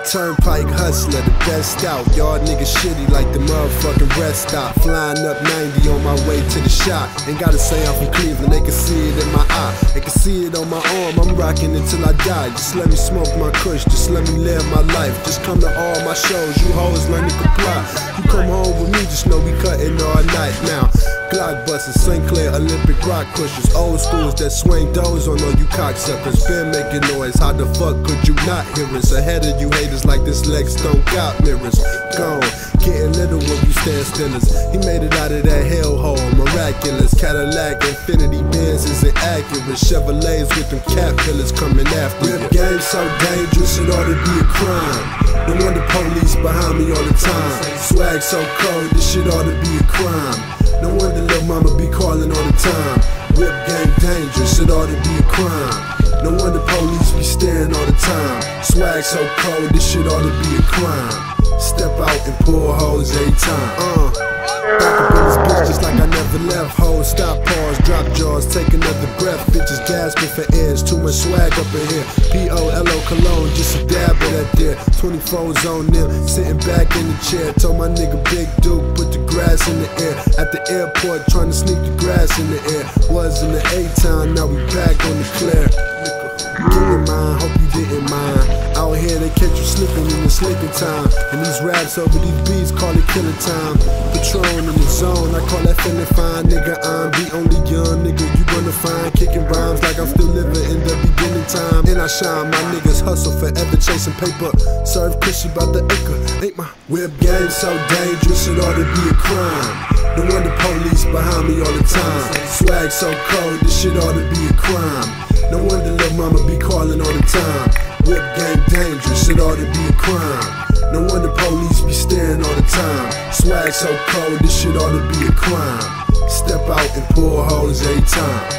turnpike hustler, the best out. Y'all niggas shitty like the motherfucking rest stop. Flying up 90 on my way to the shop. Ain't gotta say I'm from Cleveland, they can see it in my eye. They can see it on my arm, I'm rocking it till I die. Just let me smoke my kush, just let me live my life. Just come to all my shows, you hoes learn to comply. You come home with me, just know we cutting all night now. Glock busters, Sinclair, Olympic rock pushers, old schools that swing doors on all you cocksuckers. Been making noise, how the fuck could you not hear us? Ahead of you haters like this Lex don't got mirrors. Gone, getting little when you stand stillers. He made it out of that hellhole, miraculous. Cadillac, Infinity Benzes and Acura, Chevrolets with them cat pillars coming after you. Rip game so dangerous, it ought to be a crime. No wonder police behind me all the time. Swag so cold, this shit ought to be a crime. No wonder lil' mama be calling all the time. Whip game dangerous, it ought to be a crime. No wonder police be staring all the time. Swag so cold, this shit ought to be a crime. Step out and pull hoes every time. Back up in this bitch just like I never left. Hoes stop, pause, drop jaws, take another breath. Bitches gasping for airs, too much swag up in here. P-O-L-O cologne, just a dab of that there. 24's on them, sitting back in the chair. Told my nigga Big Duke, put the grass in the air. At the airport, trying to sneak the grass in the air. Was in the A-town, now we back on the clear. Get in mind, hope you didn't mind. Out here they catch you slipping in the sleeping time. And these raps over these beats call it killing time. Patron in the zone, I call that feeling fine. Nigga, I'm the only young nigga you gonna find kicking rhymes like I'm still living in the beginning time. And I shine, my niggas hustle forever chasing paper. Serve cushy about the acre, ain't my whip game so dangerous, it ought to be a crime. No wonder police behind me all the time. Swag so cold, this shit ought to be a crime. No wonder lil' mama be calling all the time. Whip game dangerous, it ought to be a crime. No wonder police be staring all the time. Swag so cold, this shit ought to be a crime. Step out and pull hoes every time.